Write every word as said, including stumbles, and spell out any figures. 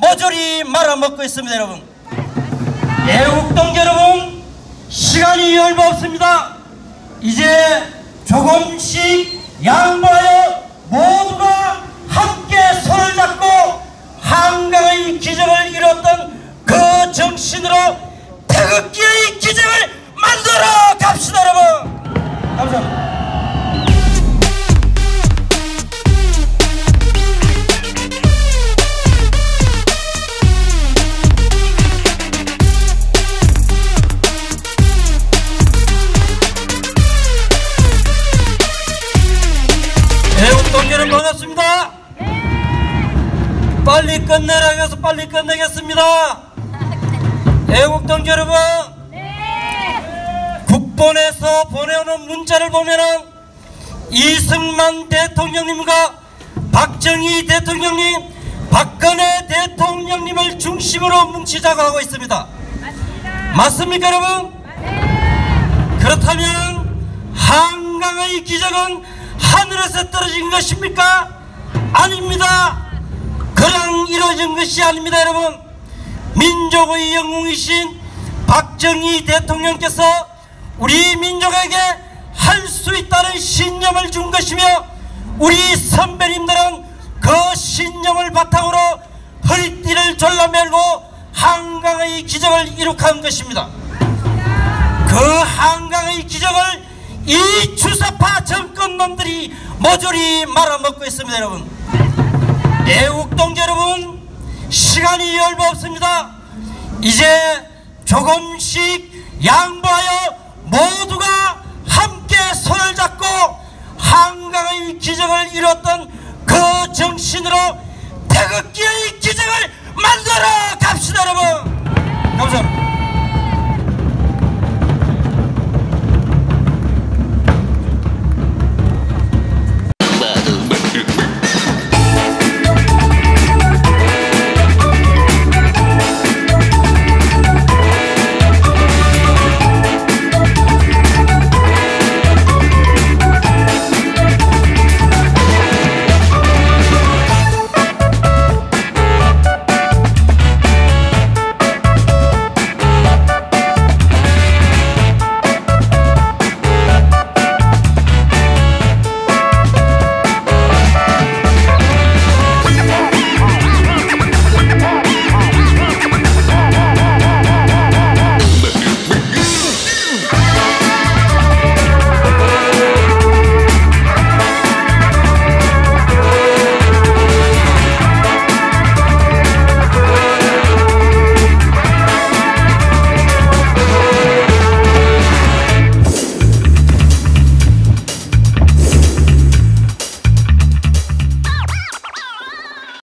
모조리 말아먹고 있습니다. 여러분, 애국동 여러분, 시간이 얼마 없습니다. 이제 조금씩 양보하여 모두가 함께 손을 잡고 한강의 기적을 이뤘던 그 정신으로 태극기의 기적을 만들어 갑시다. 여러분, 감사합니다. 애국동 여러분, 반갑습니다. 빨리 끝내라고 해서 빨리 끝내겠습니다. 애국동 여러분, 국본에서 보내오는 문자를 보면은 이승만 대통령님과 박정희 대통령님, 박근혜 대통령님을 중심으로 뭉치자고 하고 있습니다. 맞습니다. 맞습니까 여러분? 네. 그렇다면 한강의 기적은 하늘에서 떨어진 것입니까? 아닙니다. 그냥 이루어진 것이 아닙니다. 여러분, 민족의 영웅이신 박정희 대통령께서 우리 민족에게 할 수 있다는 신념을 준 것이며, 우리 선배님들은 그 신념을 바탕으로 허리띠를 졸라매고 한강의 기적을 이룩한 것입니다. 그 한강의 기적을 이 주사파 정권놈들이 모조리 말아먹고 있습니다. 여러분, 애국동 여러분, 시간이 얼마 없습니다. 이제 조금씩 양보하여 모두가 함께 손을 잡고 한강의 기적을 이뤘던 그 정신으로 태극기의 기적을 만들어 갑시다. 여러분, 감사합니다.